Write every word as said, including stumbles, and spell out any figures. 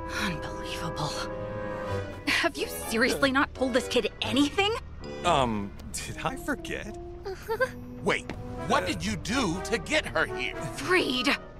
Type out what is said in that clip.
Unbelievable. Have you seriously not told this kid anything? Um, did I forget? Wait, what did you do to get her here? Friede!